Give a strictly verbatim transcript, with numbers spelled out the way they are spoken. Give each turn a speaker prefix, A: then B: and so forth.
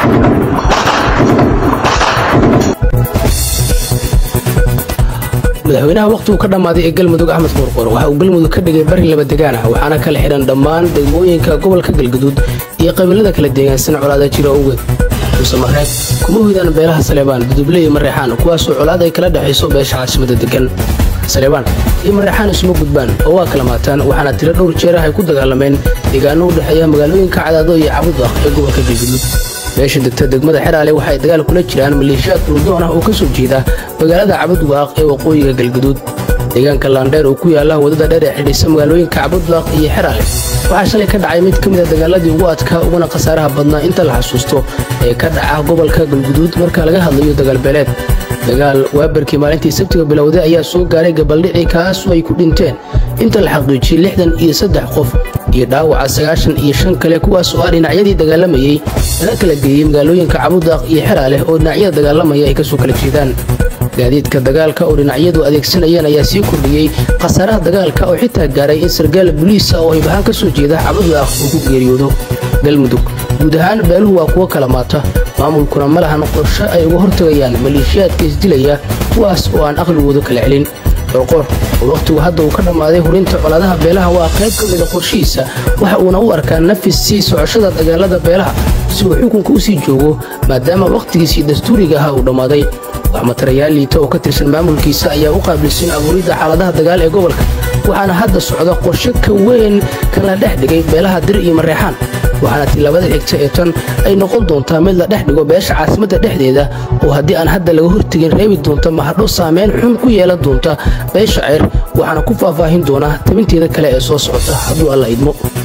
A: madaxweynaha waqtigu ka dhamaaday ee galmudug Axmed Qoorqoor waxa uu galmudug ka dhigay bari laba degaan ah waxaana kala xiran dhammaan degmooyinka gobolka Galgaduud iyo qabiilada kala deegaansan colaada jira ugeed Soomaaliya kuma hidaan beelaha Saleebaan Duduble iyo Mareexaan kuwaas oo colaad ay kala dhaxayso beesha caasimada degan Saleebaan iyo Mareexaan isma gudbaan oo waa kala maataan waxaana tiro dhowr jeer ay ku dagaalameen deegaano u dhaxeeya magaalooyinka Cadaado iyo Cabud ah ee gobolka Galgaduud meesha degta degmada Xeraale waxay dagaal kula jiraan maleeshiyaad urdoon ah oo ka soo jeeda magaalada Cabud Waaq ee waqooyiga Galgaduud deegaanka Laandheer oo ku yaala wadada dheer ee xidhiidhsa magaalooyinka Cabud Waaq iyo Xeraale waxa shalay ka dhacay mid kamid ah dagaaladii ugu adkaa uguna qasaaraha badnaa inta la xasuusto ee ka dhaca gobolka Galgaduud marka laga hadlayo dagaal beeleed dagaal waabarkii maalintii Sabtida bilowday ayaa soo gaaray gabaldhicii kaas oo ay ku dhinteen inta la xaqiijiyay lixdan iyo saddex qof iyo dhaawaca sagaashan iyo shan kale kuwaas oo dhinacyadii dagaalamayay laga kala geeyay magaalooyinka Cabud Waaq iyo Xeraale oo dhinacyada dagaalamaya ay ka soo kala jeedaan gaadiidka dagaalka oo dhinacyadu adeegsanayeen ayaa sii kordhiyay qasaaraha dagaalka oo xitaa gaaray in sargaal booliis ah oo ibahan ka soo jeeda Cabud Waaq uu ku geeriyoodo galmudug guud ahaan beeluhu waa kuwa kala maata maamulkuna ma lahan qorshe ay uga hortagayaan maleeshiyaadka isdilaya kuwaas oo aan aqligooda kala celin Qoorqoor waqtigu hadda uu ka dhamaaday hurinta colaadaha beelaha waa qayb ka mid ah qorshihiisa waxa uuna u arkaa nafis si socoshada dagaalada beelaha si uu xukunka u sii joogo maadaama waqtigiisii dastuuriga ahaa uu dhamaaday wax matarayaal liita oo ka tirsan maamulkiisa ayaa u qaabilsan abuuridda xaaladaha dagaal ee gobolka waxaana hadda socda qorshe ka weyn kan la dhex dhigay beelaha Dir iyo Mareexaan waxaana tilaabada xigta ee tan ay noqon doontaa mid la dhex dhigo beesha caasimada dhexdeeda oo haddii aan hadda laga hortagin reebi doonta mahadho saameyn xun ku yeelan doonta beesha ceer waxaana ku faahfaahin doona tabinteeda kale ee soo socota hadduu alla idmo